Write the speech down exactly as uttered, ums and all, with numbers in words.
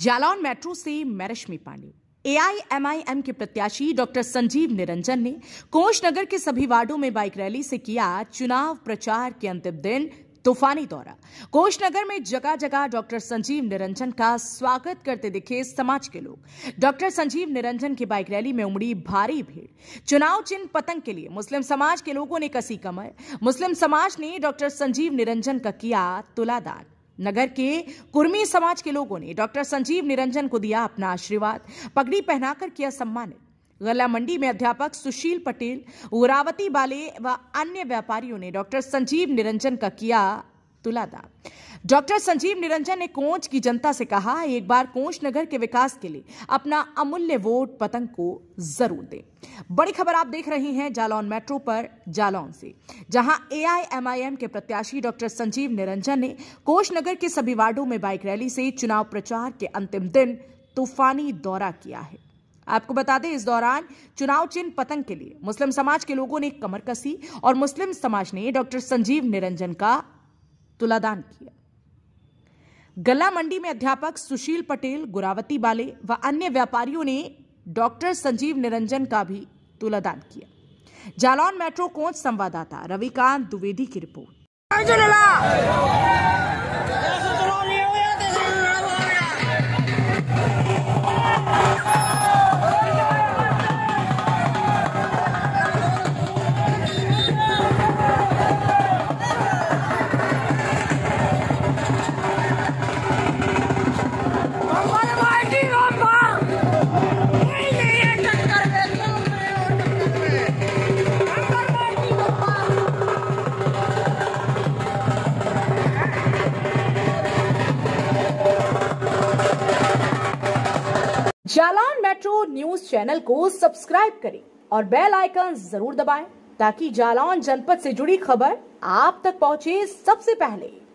Jalaun metro से मैं रश्मि Pandey. AIMIM के प्रत्याशी डॉक्टर संजीव निरंजन ने कोंच नगर के सभी वार्डों में बाइक रैली से किया चुनाव प्रचार के अंतिम दिन तूफानी दौरा। कोंच नगर में जगह जगह डॉक्टर संजीव निरंजन का स्वागत करते दिखे समाज के लोग। डॉक्टर संजीव निरंजन की बाइक रैली में उमड़ी भारी भीड़। चुनाव चिन्ह पतंग के लिए मुस्लिम समाज के लोगों ने कसी कमर। मुस्लिम समाज ने डॉक्टर संजीव निरंजन का किया तुलादान। नगर के कुर्मी समाज के लोगों ने डॉक्टर संजीव निरंजन को दिया अपना आशीर्वाद, पगड़ी पहनाकर किया सम्मानित। गला मंडी में अध्यापक सुशील पटेल, उरावती बाले व अन्य व्यापारियों ने डॉक्टर संजीव निरंजन का किया तुलादान। डॉक्टर संजीव निरंजन ने कोंच की जनता से कहा, एक बार कोंच नगर के विकास के लिए अपना अमूल्य वोट पतंग को जरूर दें। बड़ी खबर आप देख रहे हैं जालौन मेट्रो पर जालौन से, जहां एआईएमआईएम के प्रत्याशी डॉक्टर संजीव निरंजन ने कोंच नगर के सभी वार्डों में बाइक रैली से चुनाव प्रचार के अंतिम दिन तूफानी दौरा किया है। आपको बता दें, इस दौरान चुनाव चिन्ह पतंग के लिए मुस्लिम समाज के लोगों ने कमर कसी और मुस्लिम समाज ने डॉक्टर संजीव निरंजन का तुलादान किया। गला मंडी में अध्यापक सुशील पटेल, गुरावती बाले व अन्य व्यापारियों ने डॉक्टर संजीव निरंजन का भी तुलादान किया। जालौन मेट्रो कोंच संवाददाता रविकांत द्विवेदी की रिपोर्ट। जालौन मेट्रो न्यूज चैनल को सब्सक्राइब करें और बेल आइकन जरूर दबाएं ताकि जालौन जनपद से जुड़ी खबर आप तक पहुंचे सबसे पहले।